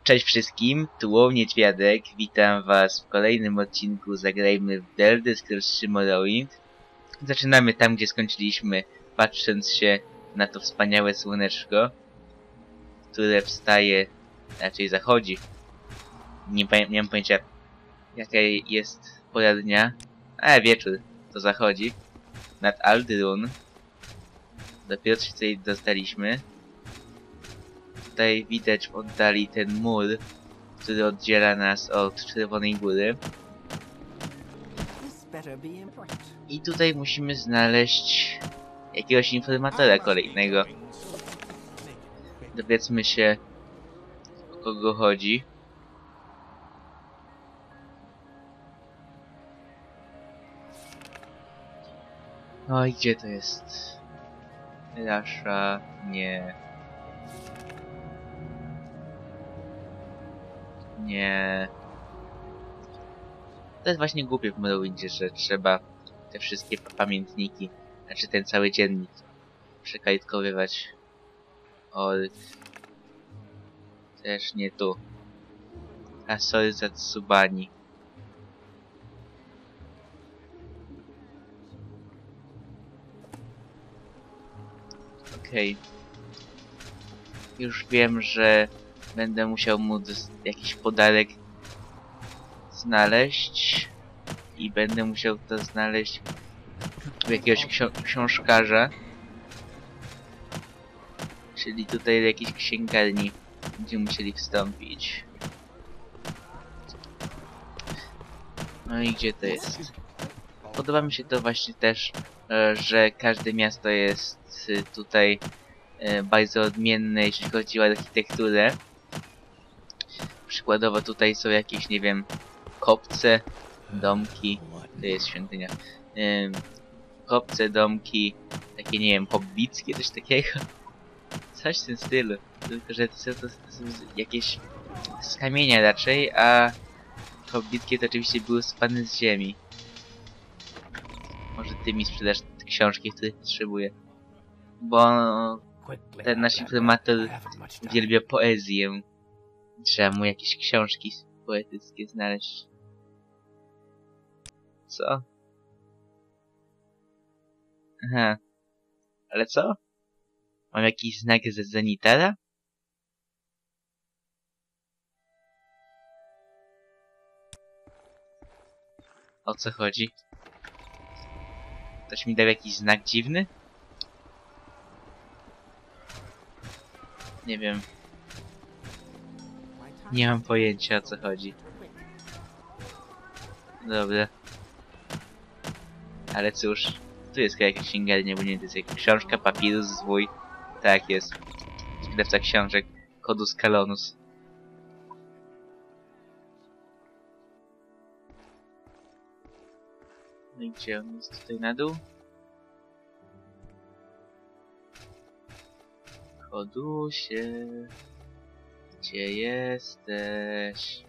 Cześć wszystkim, tu Łow Niedźwiadek, witam was w kolejnym odcinku Zagrajmy w The Elder Scrolls 3 Morrowind. Zaczynamy tam, gdzie skończyliśmy, patrząc się na to wspaniałe słoneczko, które wstaje, raczej zachodzi. Nie mam pojęcia, jaka jest pora dnia, ale wieczór to zachodzi, nad Aldrun. Dopiero się tutaj dostaliśmy. Tutaj widać w oddali ten mur, który oddziela nas od Czerwonej Góry. I tutaj musimy znaleźć jakiegoś informatora kolejnego. Dowiedzmy się, o kogo chodzi. Oj, gdzie to jest? Rasza, nie. Nie. To jest właśnie głupie w Morrowindzie, że trzeba te wszystkie pamiętniki, znaczy ten cały dziennik przekalitkowywać. Ork. Też nie tu. Asori Zatsubani. Okej. Już wiem, że będę musiał mu jakiś podarek znaleźć i będę musiał to znaleźć u jakiegoś książkarza, czyli tutaj do jakiejś księgarni, gdzie musieli wstąpić. No i gdzie to jest? Podoba mi się to właśnie też, że każde miasto jest tutaj bardzo odmienne, jeśli chodzi o architekturę. Przykładowo tutaj są jakieś, nie wiem, kopce, domki, to jest świątynia, kopce, domki, takie, nie wiem, hobbickie, coś takiego. Coś w tym stylu, tylko że to są jakieś z kamienia raczej, a hobbickie to oczywiście były spane z ziemi. Może ty mi sprzedasz te książki, których potrzebuję, bo ten nasz informator uwielbia poezję. Trzeba mu jakieś książki poetyckie znaleźć. Co? Aha. Ale co? Mam jakiś znak ze Zenitara? O co chodzi? Ktoś mi dał jakiś znak dziwny? Nie wiem. Nie mam pojęcia, o co chodzi. Dobra. Ale cóż, tu jest chyba jakaś księgarnia, bo nie wiem, to jest jakaś książka, papirus, zwój. Tak jest. Wydawca książek. Kodus Kalonus. No i gdzie on jest? Tutaj na dół? Kodusie... Gdzie jesteś?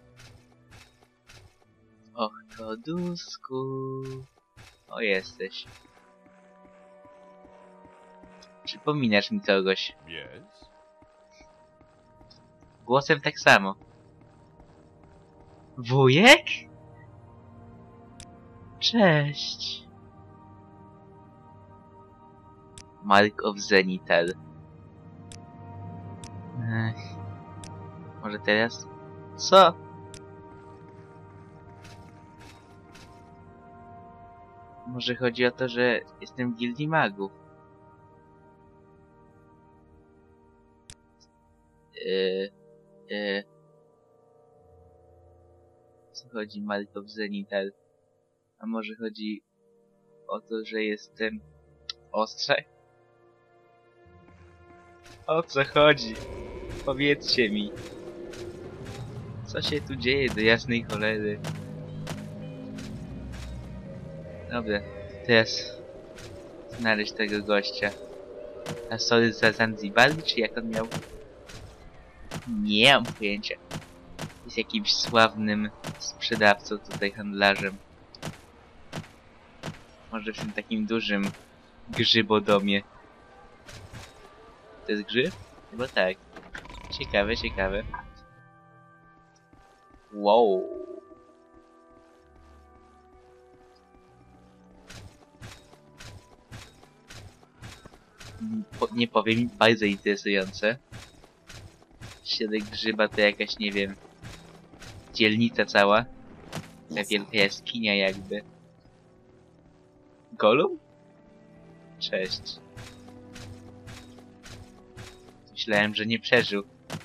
Och, Kodusku... O, jesteś. Przypominasz mi kogoś. Głosem tak samo. Wujek? Cześć. Mark of Zenitar. Może teraz? Co? Może chodzi o to, że jestem w gildii magów. Co chodzi Mark of Zenitar? A może chodzi o to, że jestem ostrzej? O co chodzi? Powiedzcie mi. Co się tu dzieje do jasnej cholery? Dobra, teraz znaleźć tego gościa. A sorry za Zanzibari, czy jak on miał? Nie mam pojęcia. Jest jakimś sławnym sprzedawcą tutaj, handlarzem. Może w tym takim dużym grzybodomie. To jest grzyb? Chyba tak. Ciekawe, ciekawe. Wow. Nie powiem, bardzo interesujące. Środek grzyba to jakaś, nie wiem, dzielnica cała. Ta wielka jaskinia jakby. Golum? Cześć. Myślałem, że nie przeżył.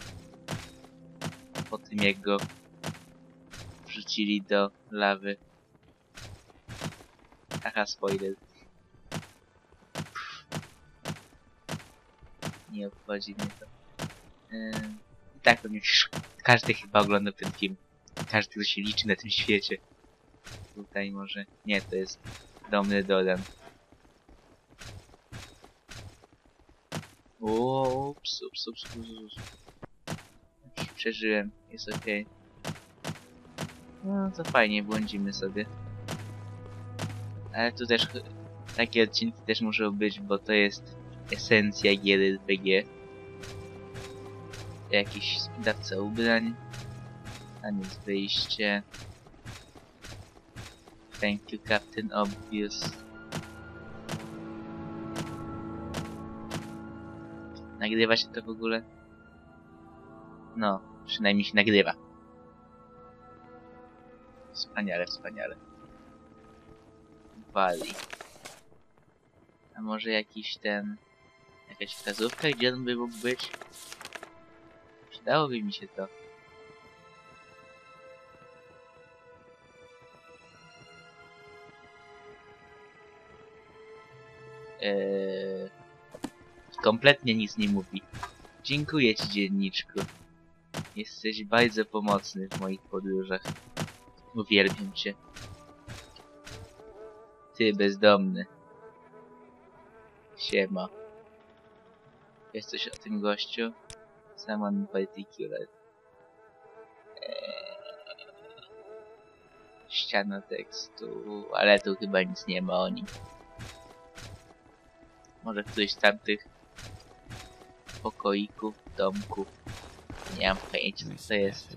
Po tym jak go wrzucili do lawy. Aha, spoiler. Nie obchodzi mnie to. I tak pewnie każdy chyba oglądał ten film. Każdy, kto się liczy na tym świecie. Tutaj może... Nie, to jest Domny Dodan. Ups. Przeżyłem, jest okej. No to fajnie, błądzimy sobie. Ale tu też takie odcinki też muszą być, bo to jest esencja gier RPG. Jakiś sprzedawca ubrań. Tam jest wyjście. Thank you, Captain Obvious. Nagrywa się to w ogóle? No, przynajmniej się nagrywa. Wspaniale. Wali. A może jakiś jakaś wskazówka, gdzie on by mógł być? Przydałoby mi się to. Kompletnie nic nie mówi. Dziękuję ci, dzienniczku. Jesteś bardzo pomocny w moich podróżach. Uwielbiam cię. Ty bezdomny. Siema. Jest coś o tym gościu? Someone in particular. Ściana tekstu, ale tu chyba nic nie ma o nim. Może któryś z tamtych pokoików, domków. Nie mam pojęcia, co to jest.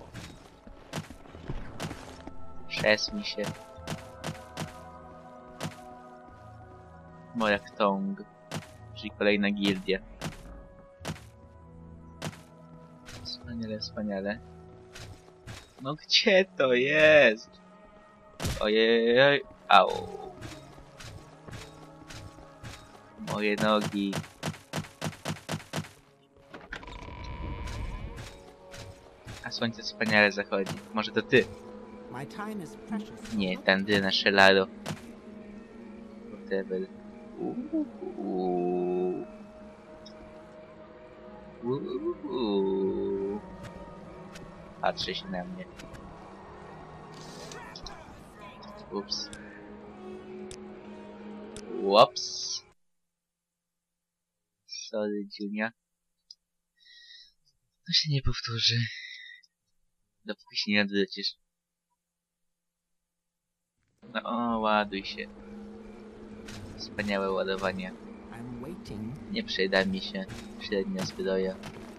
Przesuń się. Morak Tong, czyli kolejna gildia. Wspaniale. No gdzie to jest? Ojej, au. Moje nogi. A słońce wspaniale zachodzi. Może to ty? Nie, tędy na Szelaro. Whatever. Patrzy się na mnie. Ups. Łops. Sorry, Junia. To się nie powtórzy. Dopóki się nie odwrócisz. No, ładuj się. Wspaniałe ładowanie. Nie przyda mi się średnia zbroja.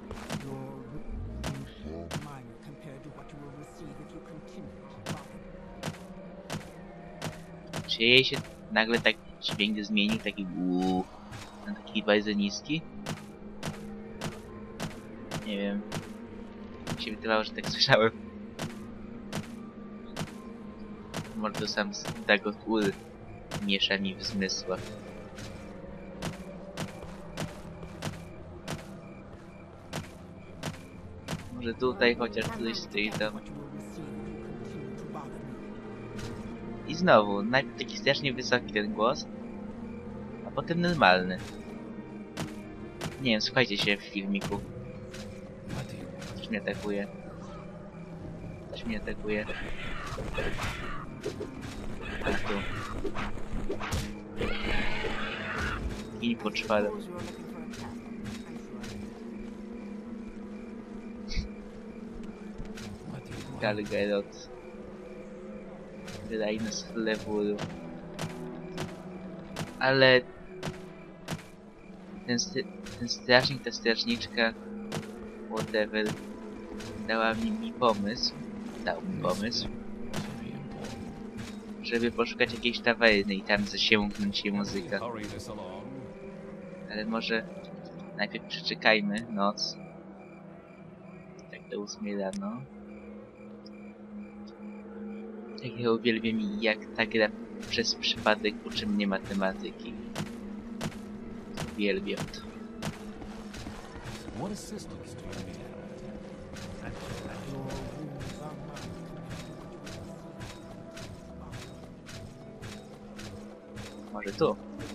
Czy jej się nagle tak dźwięk zmienił, taki uuu, na taki bardzo niski? Nie wiem. Mi się wydawało, że tak słyszałem. Może to sam Dagot Ur miesza mi w zmysłach. Może tutaj chociaż któryś stoi tam. I znowu, najpierw taki strasznie wysoki ten głos, a potem normalny. Nie wiem, słuchajcie się w filmiku. Coś mnie atakuje. Chodź tu. I poczwarę. Galgerot. Wydajny z lewuru. Ale... Ten strażnik, ta strażniczka... Whatever... Dała mi pomysł. dał mi pomysł, żeby poszukać jakiejś tawerny i tam zasięgnąć jej muzykę. Ale może najpierw przeczekajmy noc. Tak do 8 rano. Tak ja uwielbiam, jak ta gra przez przypadek uczy mnie matematyki. Uwielbiam to. Może tu?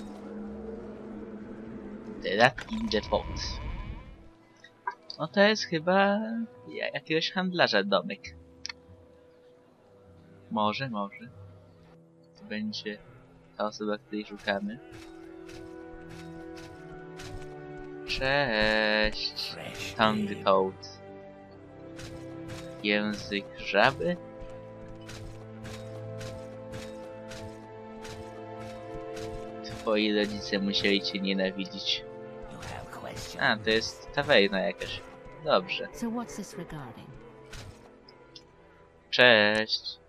The Rat in the Pot. No to jest chyba jakiegoś handlarza domek. Może. To będzie ta osoba, której szukamy. Cześć. Tongue Toad. Język żaby? Twoi rodzice musieli cię nienawidzić. A, to jest tawerna jakaś. Dobrze. Cześć.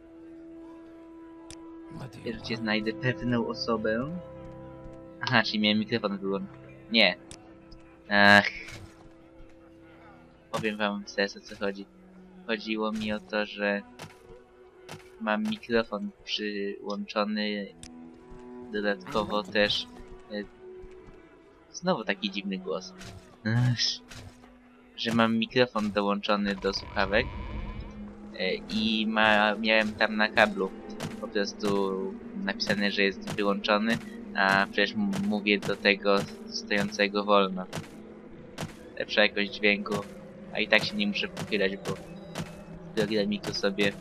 Wreszcie znajdę pewną osobę. Aha, czyli miałem mikrofon wyłączony. Nie. Ach. Powiem wam teraz, o co chodzi. Chodziło mi o to, że mam mikrofon przyłączony. Dodatkowo też... Znowu taki dziwny głos. Że mam mikrofon dołączony do słuchawek. I miałem tam na kablu po prostu napisane, że jest wyłączony, a przecież mówię do tego stojącego wolno. Lepsza jakość dźwięku, a i tak się nie muszę pochylać, bo programiku sobie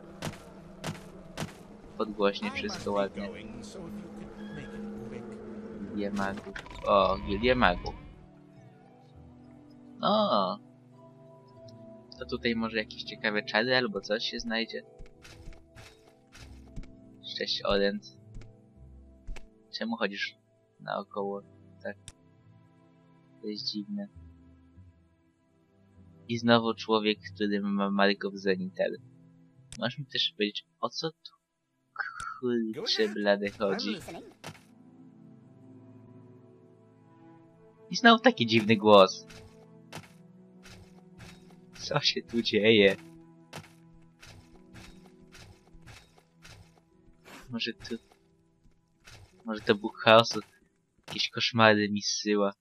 podgłośnie wszystko ładnie. Gildia magów. O, Gildia magów. No. To tutaj może jakieś ciekawe czary albo coś się znajdzie. Cześć, Orent. Czemu chodzisz naokoło? Tak. To jest dziwne. I znowu człowiek, który ma Markov Zenital. Możesz mi też powiedzieć, o co tu kurczę blade chodzi? I znowu taki dziwny głos. Co się tu dzieje? Może to Bóg chaosu jakieś koszmary mi zsyła.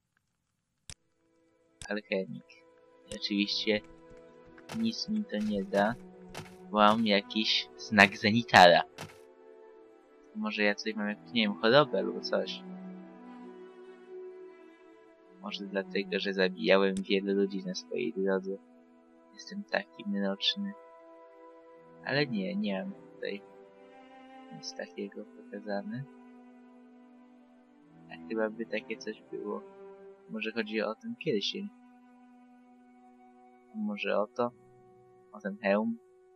Alchemik. I oczywiście nic mi to nie da. Mam jakiś znak Zenitala. Może ja coś mam jakąś, nie wiem, chorobę albo coś. Może dlatego, że zabijałem wielu ludzi na swojej drodze. Jestem taki mroczny. Ale nie mam tutaj nic takiego pokazane. A chyba by takie coś było. Może chodzi o ten pierścień. Może o to? O ten hełm?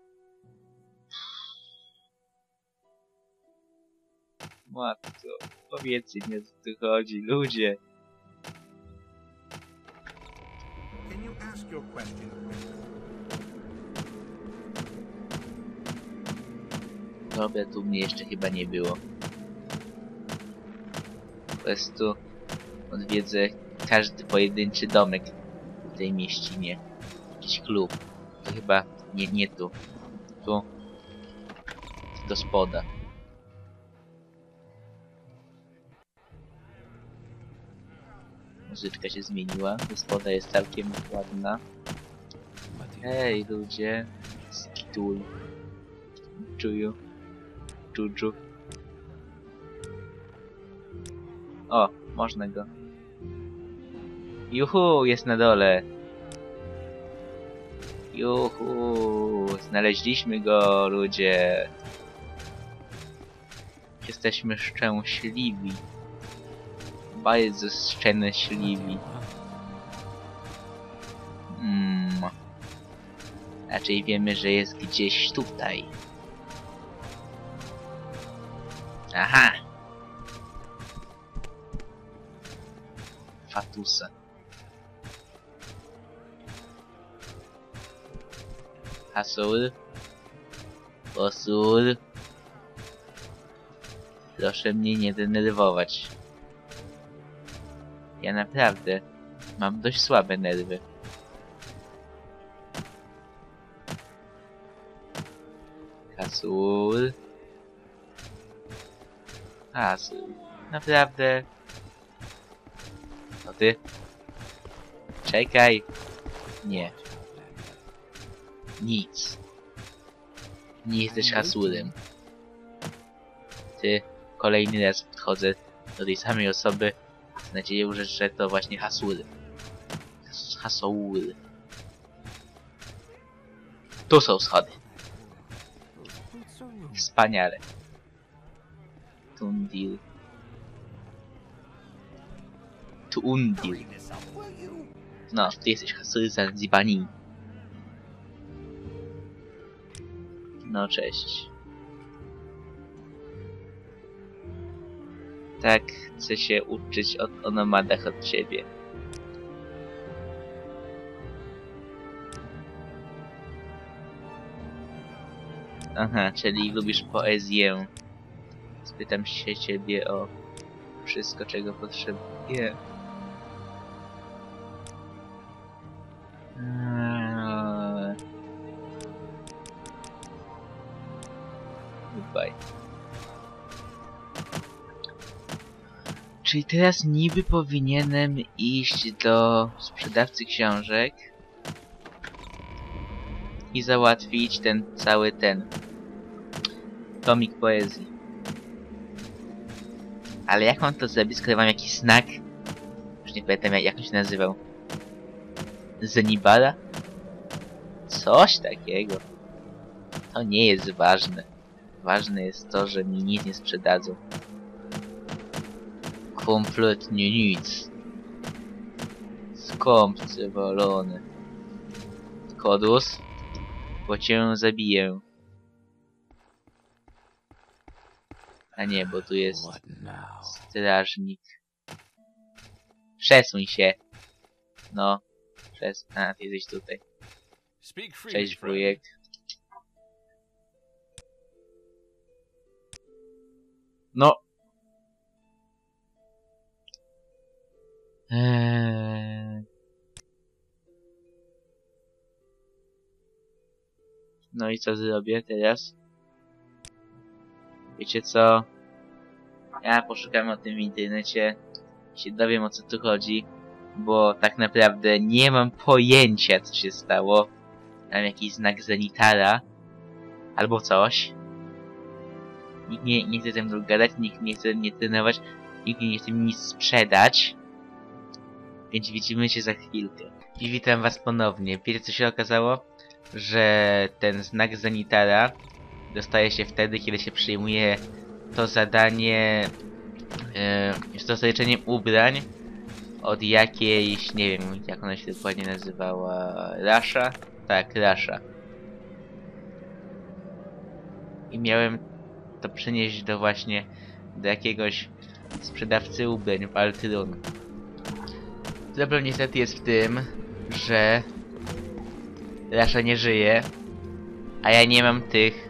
Matko, powiedzcie mi, o co tu chodzi, ludzie! Dobra, tu mnie jeszcze chyba nie było. Po prostu odwiedzę każdy pojedynczy domek w tej mieścinie. Jakiś klub. To chyba nie tu. Tu gospoda. Muzyczka się zmieniła. Gospoda jest całkiem ładna. Hej ludzie. Skitul. Czuju. Czuczu. O, można go. Juhu, jest na dole. Juhu, znaleźliśmy go, ludzie. Jesteśmy szczęśliwi. Bardzo szczęśliwi. Raczej wiemy, że jest gdzieś tutaj. Aha! Fatusa. Hasul. Osul. Proszę mnie nie denerwować. Ja naprawdę mam dość słabe nerwy. Hasul. Hasul. Naprawdę. No ty. Czekaj. Nie. Nic. Nie jesteś Hasulem. Ty. Kolejny raz podchodzę do tej samej osoby z nadzieją, że to właśnie Hasul. Hasul. Tu są schody. Wspaniale. Tundil. Tundil. No, ty jesteś Hasul Zanzibani. No, cześć. Tak, chcę się uczyć o nomadach od ciebie. Aha, czyli lubisz poezję. Spytam się ciebie o wszystko, czego potrzebuję. Goodbye. Czyli teraz niby powinienem iść do sprzedawcy książek i załatwić ten cały tomik poezji. Ale jak mam to zrobić, skoro mam jakiś znak? Już nie pamiętam jak on się nazywał. Zenibala? Coś takiego. To nie jest ważne. Ważne jest to, że mi nic nie sprzedadzą. Kompletnie nic. Skąpcy walony. Kodus? Bo cię zabiję. A nie, bo tu jest strażnik. Przesuń się. No. A, ty jesteś tutaj. Cześć, wujek. No. No i co zrobię teraz? Wiecie co? Ja poszukam o tym w internecie i się dowiem, o co tu chodzi, bo tak naprawdę nie mam pojęcia, co się stało. Tam jakiś znak Zenitara albo coś. Nikt nie chce ze mną gadać, nikt nie chce mnie trenować, nikt nie chce mi nic sprzedać. Więc widzimy się za chwilkę. I witam was ponownie. Wiecie, co się okazało? Że ten znak Zenitara dostaje się wtedy, kiedy się przyjmuje to zadanie jest to zaliczeniem ubrań od jakiejś, nie wiem jak ona się dokładnie nazywała, Rasha? Tak, Rasha. I miałem to przynieść do jakiegoś sprzedawcy ubrań w Altyrun. Problem niestety jest w tym, że Rasha nie żyje, a ja nie mam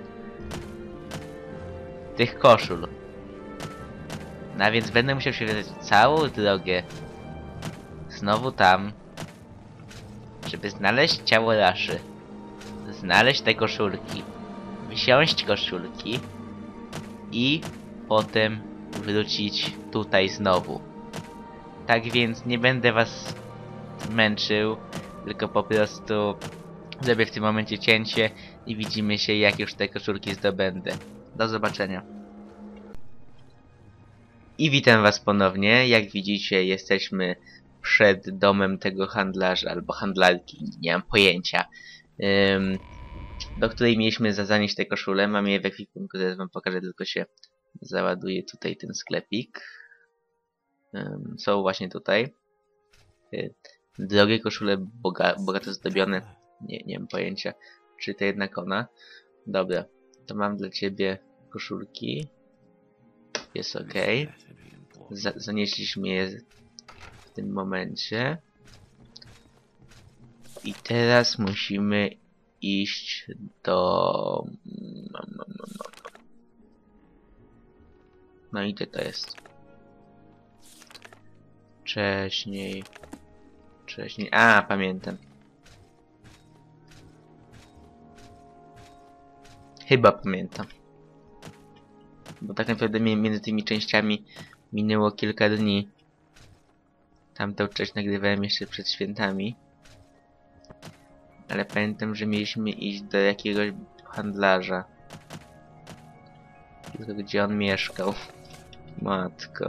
tych koszul. No a więc będę musiał się wydać całą drogę znowu tam, żeby znaleźć ciało Raszy, znaleźć te koszulki, wziąć koszulki i potem wrócić tutaj znowu. Tak więc nie będę was męczył, tylko po prostu zrobię w tym momencie cięcie i widzimy się, jak już te koszulki zdobędę. Do zobaczenia. I witam was ponownie. Jak widzicie, jesteśmy przed domem tego handlarza albo handlarki, nie mam pojęcia, do której mieliśmy zanieść te koszule. Mam je w ekwipunku, zaraz wam pokażę, tylko się załaduje tutaj ten sklepik. Są właśnie tutaj. Drogie koszule, bogato zdobione. Nie mam pojęcia, czy to jednak ona. Dobra, to mam dla ciebie koszulki. Jest ok. Zanieśliśmy je w tym momencie. I teraz musimy iść do... No i gdzie to jest? Wcześniej... A, pamiętam. Chyba pamiętam. Bo tak naprawdę między tymi częściami minęło kilka dni. Tamtą część nagrywałem jeszcze przed świętami. Ale pamiętam, że mieliśmy iść do jakiegoś handlarza. Tylko gdzie on mieszkał. Matko.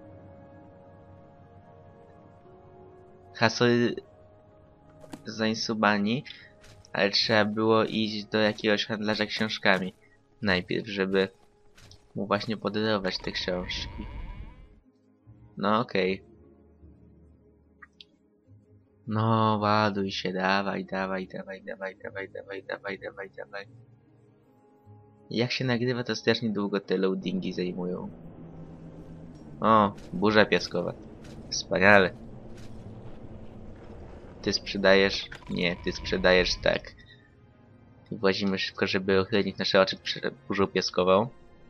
Hasło zainsubani, ale trzeba było iść do jakiegoś handlarza książkami. Najpierw, żeby mu właśnie podarować te książki. No okej. No ładuj się, dawaj. Jak się nagrywa, to strasznie długo te loadingi zajmują. O, burza piaskowa. Wspaniale. Ty sprzedajesz? Nie, ty sprzedajesz tak. Włazimy szybko, żeby ochronić nasze oczy przed burzą piaskową.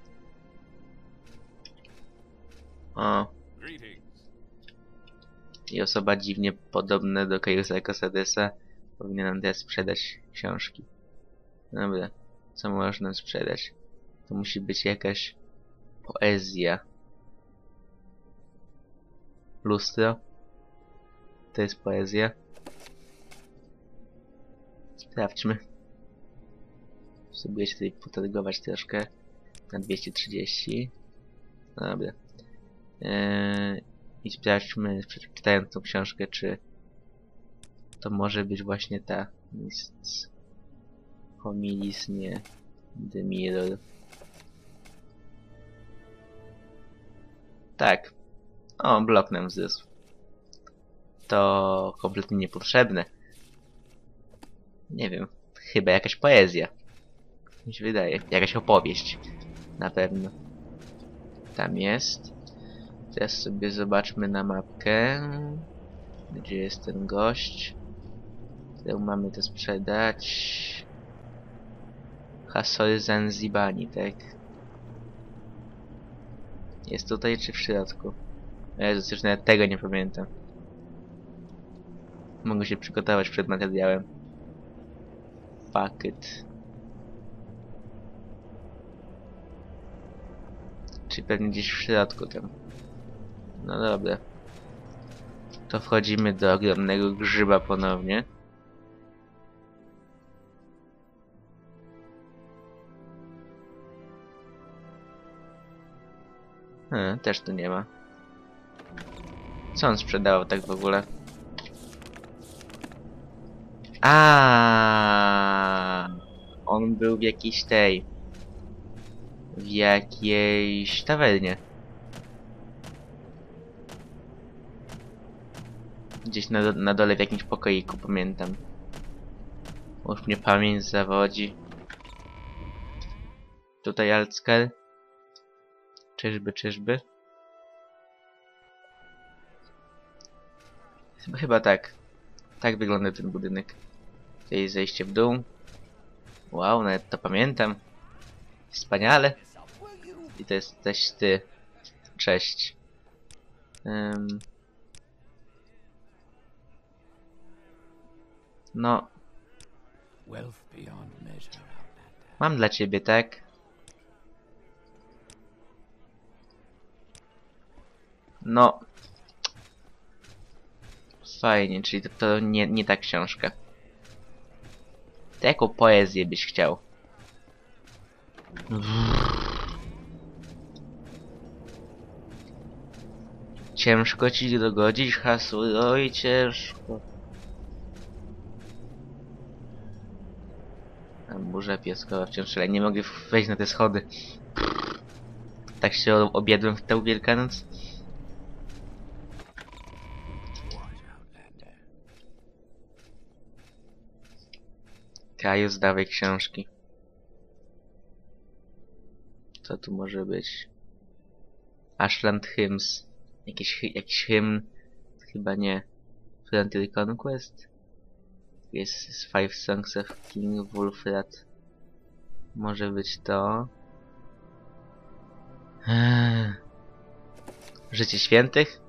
O. I osoba dziwnie podobna do Kairusa Kosadesa powinna nam teraz sprzedać książki. Dobra, co można sprzedać? To musi być jakaś poezja. Lustro? To jest poezja? Sprawdźmy. Spróbuję się tutaj potargować troszkę. Na 230. Dobra. I sprawdźmy, czytając tą książkę, czy to może być właśnie ta Mists Homilis, nie The Mirror. Tak. O, blok nam wzrósł. To kompletnie niepotrzebne. Nie wiem, chyba jakaś poezja. Mi się wydaje, jakaś opowieść. Na pewno. Tam jest. Teraz sobie zobaczmy na mapkę. Gdzie jest ten gość? Któremu mamy to sprzedać? Hasol Zanzibani, tak? Jest tutaj czy w środku? Jezus, już nawet tego nie pamiętam. Mogę się przygotować przed materiałem. Fuck it. Czyli pewnie gdzieś w środku tam. No dobra. To wchodzimy do ogromnego grzyba ponownie. Też tu nie ma. Co on sprzedawał tak w ogóle? On był w jakiejś tej... W jakiejś tawernie. Gdzieś na dole w jakimś pokoiku, pamiętam. Już mnie pamięć zawodzi. Tutaj Alckel. Czyżby? Chyba tak. Tak wygląda ten budynek. Tutaj jest zejście w dół. Wow, nawet to pamiętam. Wspaniale. I to jesteś ty. Cześć. No. Mam dla ciebie, tak? No. Fajnie, czyli to nie ta książka. To jaką poezję byś chciał? Ciężko ci dogodzić hasło, oj ciężko. Burza pieskowa wciąż, ale nie mogę wejść na te schody. Tak się objadłem w tę Wielkanoc. Kajus, dawaj książki. Co tu może być? Ashland Hymns. Jakiś hymn? Chyba nie. Frontier Conquest? Jest z Five Songs of King Wulfrat. Może być to. Życie świętych?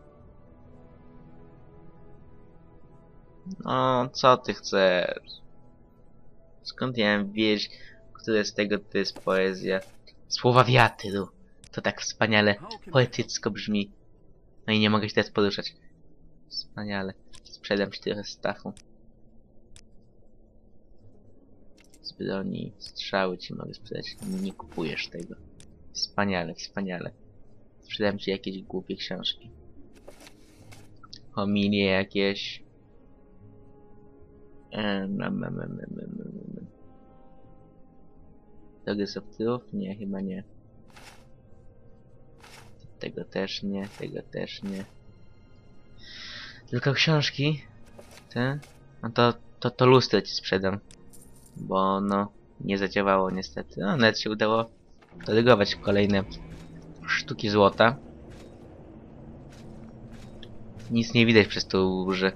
No, co ty chcesz? Skąd ja mam wiedzieć, które z tego to jest poezja? Słowa wiatru. To tak wspaniale poetycko brzmi. No i nie mogę się teraz poruszać. Wspaniale. Sprzedam ci trochę stachu. Z broni, strzały ci mogę sprzedać. Nie kupujesz tego. Wspaniale, wspaniale. Sprzedam ci jakieś głupie książki. Homilie jakieś. Progress of Truth? Nie, chyba nie. Tego też nie, tego też nie. Tylko książki. Te? No to lustro ci sprzedam. Bo no, nie zadziałało niestety. No, nawet się udało dolegować kolejne sztuki złota. Nic nie widać przez tą burzę.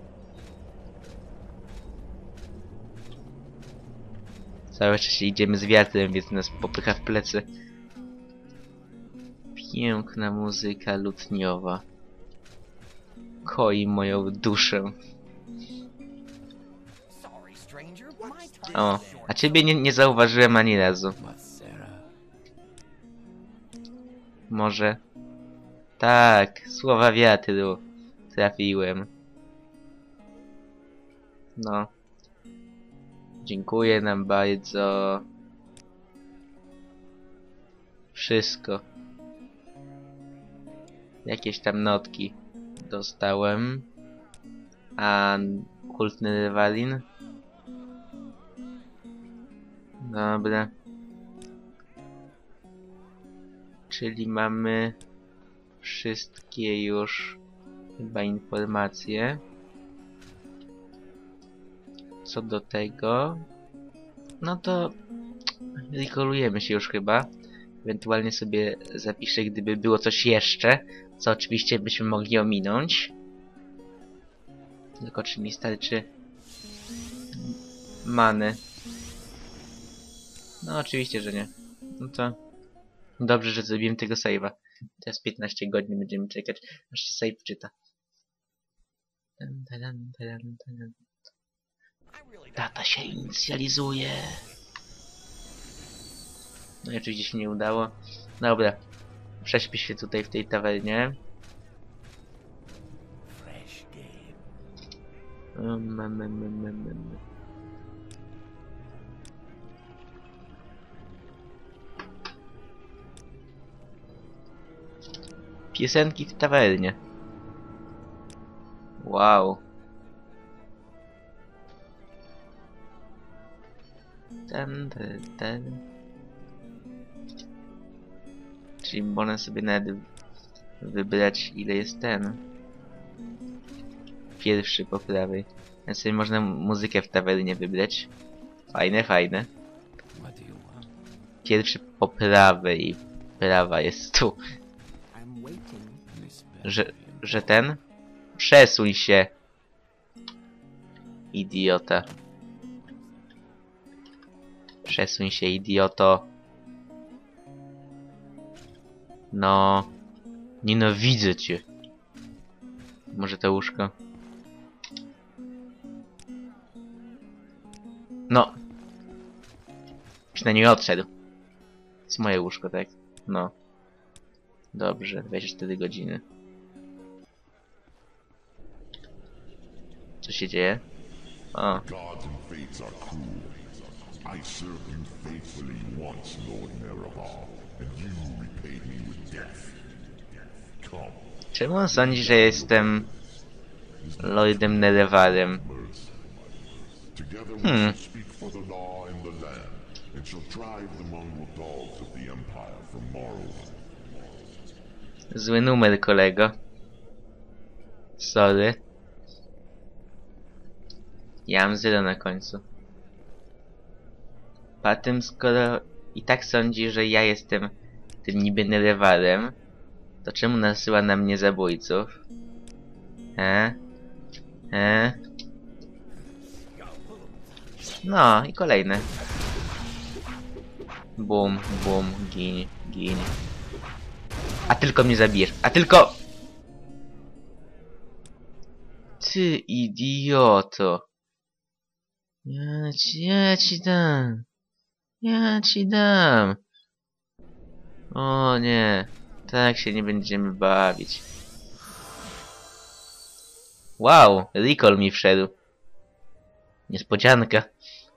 Cały czas idziemy z wiatrem, więc nas popycha w plecy. Piękna muzyka lutniowa. Koi moją duszę. O, a ciebie nie zauważyłem ani razu. Może... Tak, słowa wiatru. Trafiłem. No. Dziękuję nam bardzo. Wszystko. Jakieś tam notki dostałem. A kult Nerewalin? Dobra. Czyli mamy wszystkie już chyba informacje. Co do tego, no to rekolujemy się już chyba. Ewentualnie sobie zapiszę, gdyby było coś jeszcze, co oczywiście byśmy mogli ominąć. Tylko czy mi starczy many? No oczywiście, że nie. No to dobrze, że zrobiłem tego save'a. Teraz 15 godzin będziemy czekać, aż się save czyta. Data się inicjalizuje. No i oczywiście się nie udało. Dobra. Prześpię się tutaj w tej tawernie. Piosenki w tawernie. Wow. Ten. Czyli można sobie nawet wybrać, ile jest ten. Pierwszy po prawej. Więc sobie można muzykę w tawernie wybrać. Fajne, fajne. Pierwszy po prawej. Prawa jest tu. Że ten? Przesuń się. Idiota. Przesuń się, idioto. No. Nienawidzę cię. Może to łóżko? No. Przynajmniej odszedł. To jest moje łóżko, tak? No. Dobrze, 24 godziny. Co się dzieje? O. I served you faithfully once, Lord Nerevar, and you repaid me with death. Come. Czemu on sądzi, że jestem Lordem Nerevarem? Zły numer, kolego. Sorry. Ja mam 0 na końcu. Po tym, skoro i tak sądzi, że ja jestem tym niby Nerevarem, to czemu nasyła na mnie zabójców? No i kolejne. Bum, bum, gin, gin. A tylko mnie zabijesz. A tylko... Ty idioto. Ja ci dam. Ja ci dam. O nie. Tak się nie będziemy bawić. Wow, recall mi wszedł. Niespodzianka.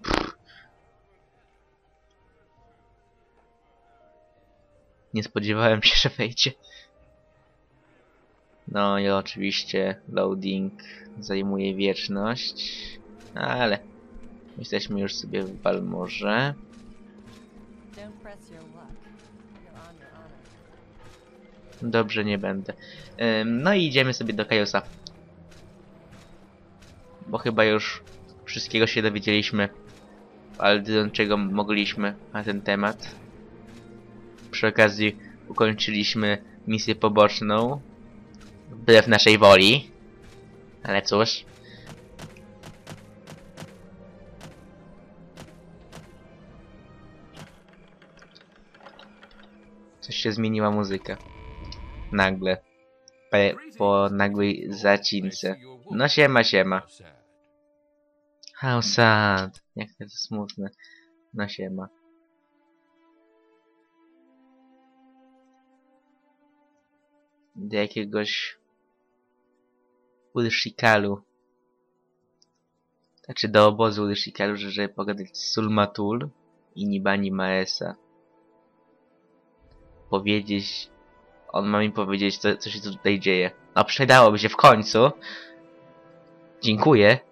Nie spodziewałem się, że wejdzie. No i oczywiście loading zajmuje wieczność. Ale jesteśmy już sobie w Balmorze. Dobrze, nie będę. No i idziemy sobie do Kajosa. Bo chyba już wszystkiego się dowiedzieliśmy. Aldrin, czego mogliśmy na ten temat. Przy okazji ukończyliśmy misję poboczną. Wbrew naszej woli. Ale cóż. Coś się zmieniła muzyka. Nagle. Po nagłej zacince. No siema, siema. How sad. Jak to jest smutne. No siema. Do jakiegoś Urshikalu. Znaczy do obozu Urshikalu, żeby pogadać z Sulmatul i Nibani Maesa. Powiedzieć... On ma mi powiedzieć, co się tutaj dzieje. No przydałoby się w końcu. Dziękuję.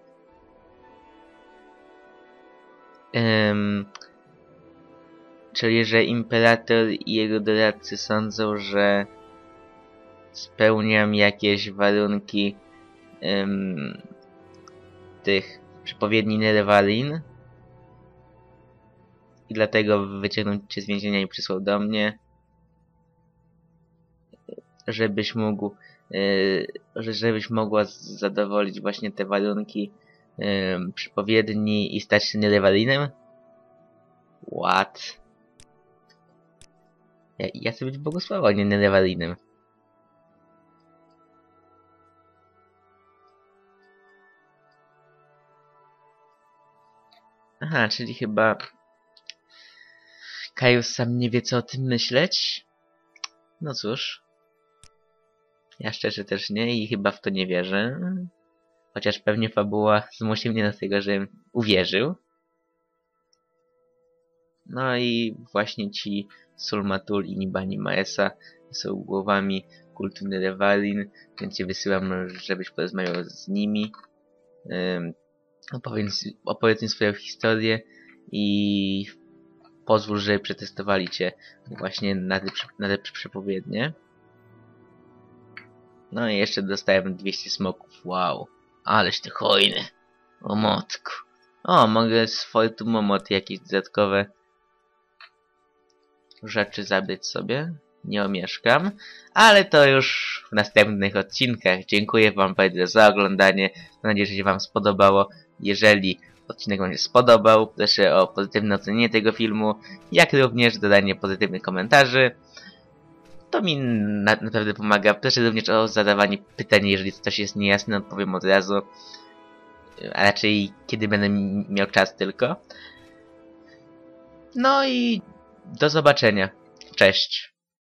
Czyli, że Imperator i jego doradcy sądzą, że spełniam jakieś warunki tych przepowiedni Nerevalin i dlatego wyciągnął cię z więzienia i przysłał do mnie, żebyś mógł żebyś mogła zadowolić właśnie te warunki przepowiedni i stać się Nerevalinem? What? Ja chcę być błogosławiony, nie Nerevalinem. Aha, czyli chyba Kaius sam nie wie, co o tym myśleć? No cóż. Ja szczerze też nie i chyba w to nie wierzę. Chociaż pewnie fabuła zmusi mnie do tego, żebym uwierzył. No i właśnie ci Sulmatul i Nibani Maesa są głowami kultu Nerevalin, więc cię wysyłam, żebyś porozmawiał z nimi. Opowiedz mi swoją historię i pozwól, że przetestowali cię właśnie na te przepowiednie. No i jeszcze dostałem 200 smoków. Wow, aleś ty hojny. O motku. O, mogę z Fortumomot jakieś dodatkowe rzeczy zabrać sobie. Nie omieszkam. Ale to już w następnych odcinkach. Dziękuję wam bardzo za oglądanie. Mam nadzieję, że się wam spodobało. Jeżeli odcinek wam się spodobał, proszę o pozytywne ocenienie tego filmu, jak również dodanie pozytywnych komentarzy. To mi naprawdę pomaga. Proszę również o zadawanie pytań, jeżeli coś jest niejasne, odpowiem od razu. A raczej kiedy będę miał czas tylko. No i do zobaczenia. Cześć.